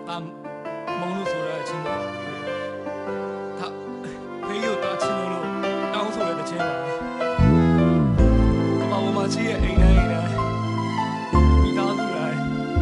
他蒙路出来的钱嘛，他朋友打钱路当出来的钱嘛，把我们这些一代比他出来，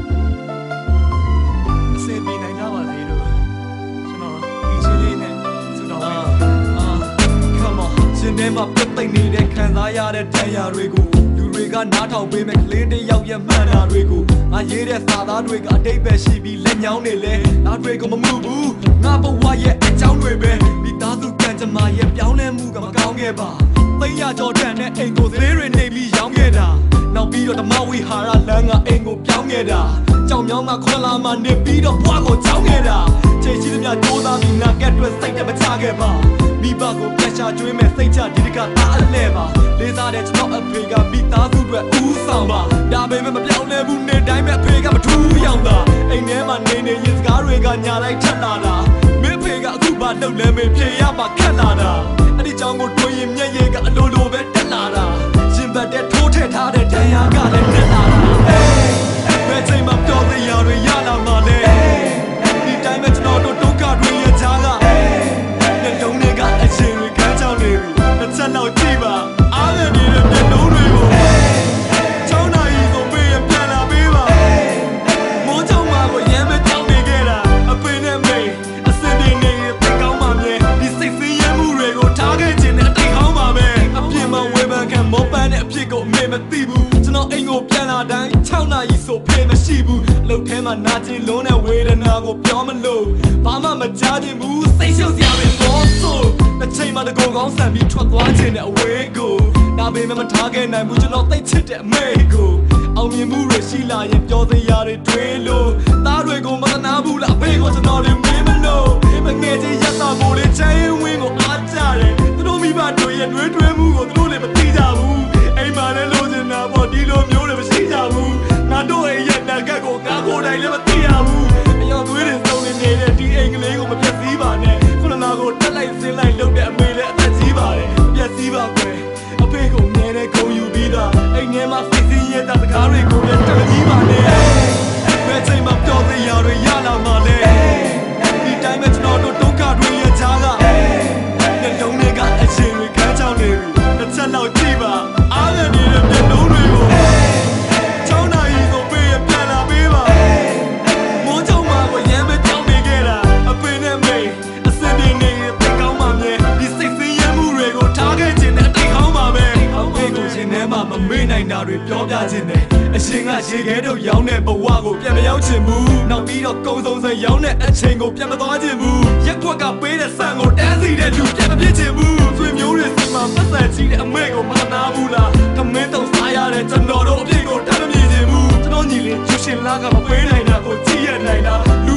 谁比哪家把谁了？是喏，以前呢知道没？Come on， 今天嘛不等你的看啥样的太阳瑞谷。တွေကနားထောင်ပေးမဲ့ကလေးတယောက်ရဲ့မှန်တာတွေကိုငါရေးတဲ့စာသားတွေကအတိတ်ပဲရှိပြီးလက်ညောင်းနေလဲနားတွေကိုမမှုဘူးငါဘဝရဲ့အကြောင်းတွေပဲမိသားစုကံကြမ္မာရဲ့ပြောင်းလဲမှုကမကောင်းခဲ့ပါသိရကြောတန်တဲ့အိမ်ကိုသေးတွေနေပြီးရောင်းခဲ့တာနောက်ပြီးတော့ဓမ္မဝိဟာရလမ်းကအိမ်ကိုပြောင်းခဲ့တာကြောင်မြောင်းမှာခွန်လာမှနေပြီးတော့ဘွားကိုကြောင်းခဲ့တာချိန်ရှိသမျှကြိုးစားပြီးနာကက်တွေစိတ်နဲ့မချခဲ့ပါမိဘကိုပြတ်ချကျွေးမဲ့စိတ်ချဒီတကအားအလဲပါလေးစားတဲ့ကျွန်တော်အဖေကမိသားစုတွေဦးဆောင်ပါဒါပေမဲ့မပြောင်းလဲဘူးနေတိုင်းပဲအဖေကမထူးရောက်တာအိမ်ထဲမှာနေနေရင်စကားတွေကညာလိုက်ထက်လာတာမင်းဖေကအခုမှလှုပ်လဲမေးဖြေရမှာခက်လာတာအဲ့ဒီကြောင့်ကိုတွေးရင်မျက်ရည်ကအလိုလိုပဲတက်လာတာရှင်ဘတ်တဲ့ထိုးထည့်ထားတဲ့ဒဏ်ရာကလည်းတက်လာတာဘယ်ချိန်မှပြောသေးရတွေရလာမှလဲဒီတိုင်းပဲကျွန်တော်တို့ဒုက္ခတွေရကြတာလုံးတွေကအချိန်တွေကန်းချောင်းနေပြီတစ်ချက်တော့ကြည့်ပါအားရနေတဲ့မျက်နှာတွေကိုချောင်းနာရီကိုပေးရင်ပြန်လာပေးပါမိုးချုံမှာကိုရမ်းမကြောက်နေခဲ့တာအပင်နဲ့မိန်အစင်ပြင်းနေသိကောင်းပါမြဲဒီစိတ်ဆင်းရဲမှုတွေကိုထားခဲ့ခြင်းနဲ့အတိတ်ကောင်းပါပဲအပြင်းမဝေဖန်ခံမောပန်းတဲ့အဖြစ်ကိုအမေမသိဘူးကျွန်တော်အိမ်ကိုပြန်လာတိုင်း6နာရီဆိုဖေးမရှိဘူးအလုပ်ထဲမှာနာကျင်လုံးတဲ့ဝေဒနာကိုပြောမလို့ဘာမှမကြားခြင်းဘူးစိတ်ရှုပ်စရာပဲပေါ်ဆိုတစ်ချိန်မှတကောကောင်းဆန်ပြီးထွက်သွားခြင်းနဲ့အဝေးကိုဒါပေမဲ့မထားခဲ့နိုင်ဘူးကျွန်တော်သိချစ်တဲ့အမေကိုအောင်မြင်မှုတွေရှိလာရင်ပြောစရာတွေတွေးလို့သားတွေကိုမသနာဘူးလားအဖေကိုကျွန်တော်တွေမင်းမလို့မငယ်ချင်းရက်သားမို့လေချမ်းရင်ဝင်းကိုအားကြတယ်သူတို့မိဘတွေရဲ့တွေးမှုကိုသူတို့လည်းမသိကြဘူးအိမ်မှာလည်းလို့ချင်တာပေါ့ဒီလိုမျိုးတွေမရှိကြဘူးငါတို့ရဲ့ရက်တက်ကက်ကိုငါကိုယ်တိုင်လည်းမသိရဘူးအယောင်သွေးတွေစုံနေတဲ့ဒီအိမ်ကလေးကိုမပြတ်စည်းပါနဲ့ခုနကကိုတက်လိုက်စင်းလိုက်လုပ်တဲ့အမေလည်းအသက်ကြီးပါတယ်ပြတ်စည်းပါကွယ်အဖေကိုငယ်တဲ့ဂုံယူပြီးသားအိမ်ထဲမှာစိတ်ဆင်းရဲတဲ့စကားတွေကိုလည်းတက်ကြီးပါနဲ့ဘယ်ချိန်မှပြောသေးရတွေရလာမှလဲဒီတိုင်းပဲကျွန်တော်တို့ဒုက္ခတွေရကြတာနှလုံးတွေကအချိန်တွေကန်းချောင်းနေပြီတစ်ချက်တော့ကြည့်ပါအားရနေတဲ့မျက်နှာတွေကိုချောင်းနာရီကိုပေးရင်ပြန်လာပေးပါမိုးချုံမှာကိုရမ်းမကြောက်နေခဲ့တာအပင်နဲ့မိန်အစင်ပြင်းနေသိကောင်းမှမြဲဒီစိတ်ဆင်းရဲမှုတွေကိုထားခဲ့ခြင်းနဲ့အတိတ်ကောင်းပါပဲအဖေကိုရှင်ထဲမှာမမေ့နိုင်တာတွေပြောပြခြင်းနဲ့အရှင်ကရေခဲတို့ရောင်းတဲ့ဘဝကိုပြန်မရောက်ချင်ဘူးနောက်ပြီးတော့ကုံစုံစံရောင်းတဲ့အချိန်ကိုပြန်မသွားချင်ဘူးရက်ွက်ကပေးတဲ့ဆန်ကိုတန်းစီတဲ့လူပြန်မဖြစ်ချင်ဘူးဆွေမျိုးတွေစီမှာပတ်သက်ကြီးတဲ့အမေကိုမနာဘူးလားခမင်းတော့စားရတဲ့ကျွန်တော်တို့အပြစ်ကိုတမ်းမမြင်ချင်ဘူးကျွန်တော်ညီလေးကျူရှင်လာကမပေးနိုင်တာကိုကြည့်ရနိုင်တာ